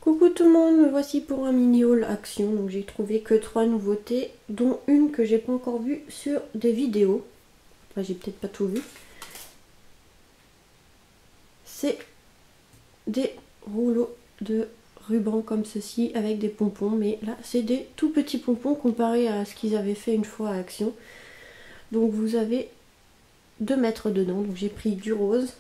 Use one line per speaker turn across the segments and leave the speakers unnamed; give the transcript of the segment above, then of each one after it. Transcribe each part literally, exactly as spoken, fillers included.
Coucou tout le monde, me voici pour un mini haul action. Donc j'ai trouvé que trois nouveautés, dont une que j'ai pas encore vue sur des vidéos. Enfin, j'ai peut-être pas tout vu. C'est des rouleaux de ruban comme ceci avec des pompons, mais là c'est des tout petits pompons comparé à ce qu'ils avaient fait une fois à Action. Donc vous avez deux mètres dedans. Donc j'ai pris du rose,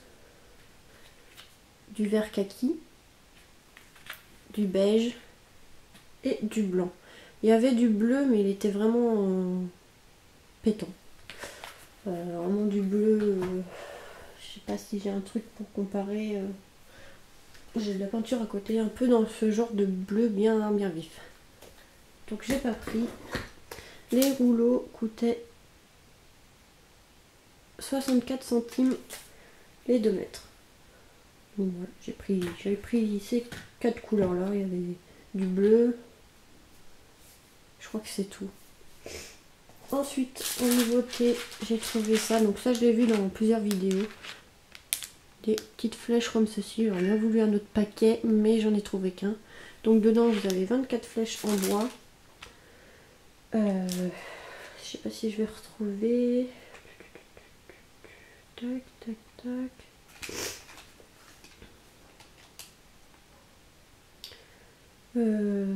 du vert kaki, du beige et du blanc. Il y avait du bleu, mais il était vraiment euh, pétant. Euh, vraiment du bleu. Euh, je sais pas si j'ai un truc pour comparer. Euh, j'ai de la peinture à côté, un peu dans ce genre de bleu bien, bien vif. Donc j'ai pas pris. Les rouleaux coûtaient soixante-quatre centimes les deux mètres. Donc voilà, j'ai pris, j'ai pris ces quatre couleurs là. Il y avait du bleu. Je crois que c'est tout. Ensuite, en nouveauté, j'ai trouvé ça. Donc ça, je l'ai vu dans plusieurs vidéos. Des petites flèches comme ceci. J'aurais bien voulu un autre paquet, mais j'en ai trouvé qu'un. Donc dedans, vous avez vingt-quatre flèches en bois. Euh, je sais pas si je vais retrouver. Tac, tac, tac. Euh...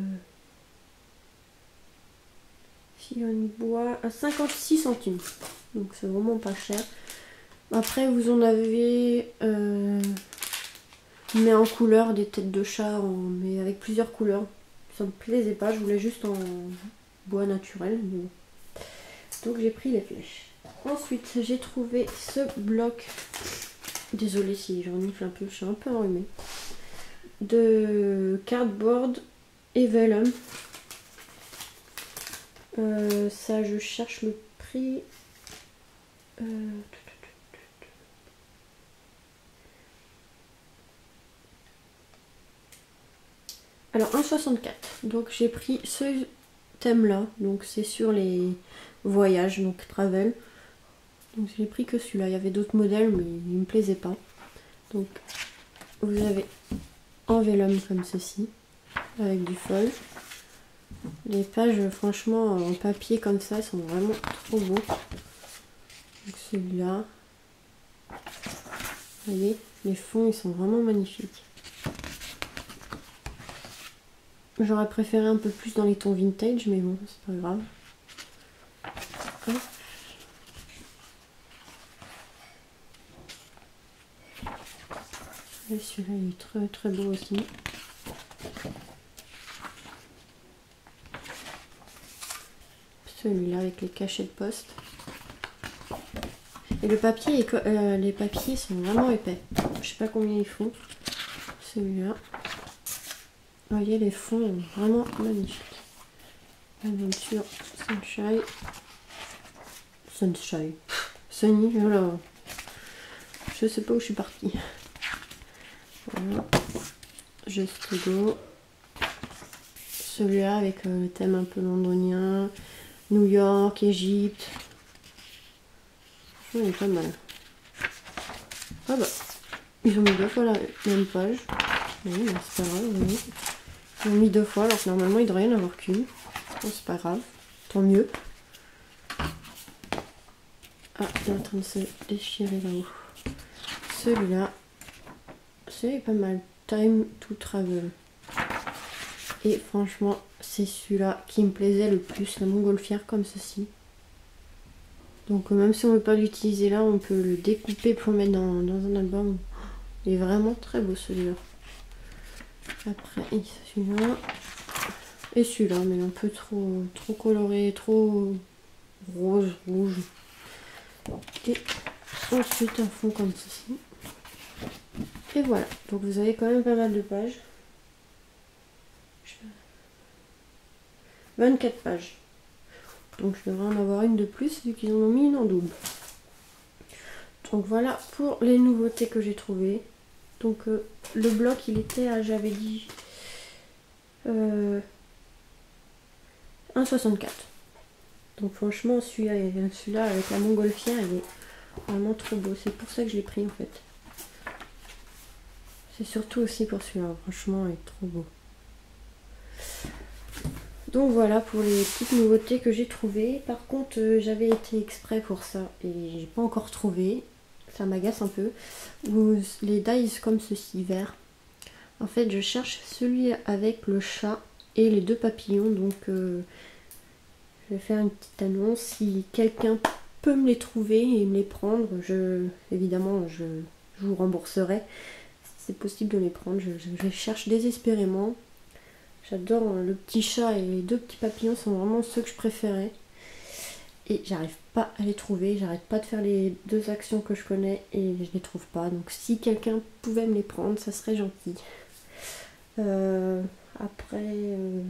Fillon bois à cinquante-six centimes. Donc c'est vraiment pas cher. Après vous en avez euh, mais en couleur des têtes de chat, en, mais avec plusieurs couleurs. Ça me plaisait pas, je voulais juste en bois naturel. Mais... donc j'ai pris les flèches. Ensuite j'ai trouvé ce bloc. Désolée si j'en renifle un peu, je suis un peu enrhumée. De cardboard et vellum. Euh, ça je cherche le prix. Euh... Alors un virgule soixante-quatre. Donc j'ai pris ce thème là. Donc c'est sur les voyages, donc travel. Donc j'ai pris que celui-là. Il y avait d'autres modèles mais il me plaisait pas. Donc vous avez en vellum comme ceci. Avec du foil. Les pages franchement en papier comme ça sont vraiment trop beaux. Donc celui-là. Vous voyez, les fonds ils sont vraiment magnifiques. J'aurais préféré un peu plus dans les tons vintage, mais bon, c'est pas grave. Hop. Et celui-là il est très très beau aussi. Celui-là avec les cachets de poste. Et le papier, est, euh, les papiers sont vraiment épais. Je sais pas combien ils font. Celui-là. Vous voyez, les fonds sont vraiment magnifiques. Aventure Sunshine. Sunshine. Sunny, voilà. Je sais pas où je suis partie. Voilà. Just go. Celui-là avec euh, le thème un peu londonien. New York, Égypte. Il est pas mal. Ah bah, ils ont mis deux fois la même page. Oui, c'est pas grave. Oui. Ils ont mis deux fois, alors que normalement il devrait y en avoir qu'une. Bon, c'est pas grave, tant mieux. Ah, il est en train de se déchirer là-haut. Celui-là, c'est pas mal. Time to travel. Et franchement, c'est celui-là qui me plaisait le plus, la montgolfière comme ceci. Donc même si on ne veut pas l'utiliser là, on peut le découper pour le mettre dans, dans un album. Il est vraiment très beau celui-là. Après, celui-là. Et celui-là, mais un peu trop, trop coloré, trop rose, rouge. Et ensuite un fond comme ceci. Et voilà. Donc vous avez quand même pas mal de pages. vingt-quatre pages. Donc je devrais en avoir une de plus vu qu'ils en ont mis une en double. Donc voilà pour les nouveautés que j'ai trouvées. Donc euh, le bloc il était à, j'avais dit, euh, un virgule soixante-quatre. Donc franchement celui-là celui-là avec la montgolfière il est vraiment trop beau. C'est pour ça que je l'ai pris en fait. C'est surtout aussi pour celui-là. Franchement il est trop beau. Donc voilà pour les petites nouveautés que j'ai trouvées. Par contre, euh, j'avais été exprès pour ça et j'ai pas encore trouvé. Ça m'agace un peu. Ou les dies comme ceci, vert. En fait, je cherche celui avec le chat et les deux papillons. Donc, euh, je vais faire une petite annonce. Si quelqu'un peut me les trouver et me les prendre, je, évidemment, je, je vous rembourserai. Si c'est possible de les prendre, je, je, je cherche désespérément. J'adore le petit chat et les deux petits papillons sont vraiment ceux que je préférais. Et j'arrive pas à les trouver, j'arrête pas de faire les deux actions que je connais et je les trouve pas. Donc si quelqu'un pouvait me les prendre, ça serait gentil. Euh, après... Euh...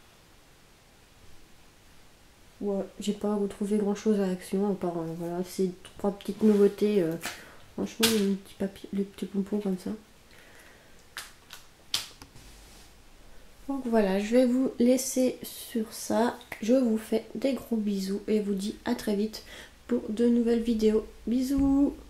Ouais, j'ai pas retrouvé grand chose à action, à part euh, voilà, ces trois petites nouveautés. Euh, franchement, les petits, papiers, les petits pompons comme ça. Donc voilà, je vais vous laisser sur ça. Je vous fais des gros bisous et vous dis à très vite pour de nouvelles vidéos. Bisous!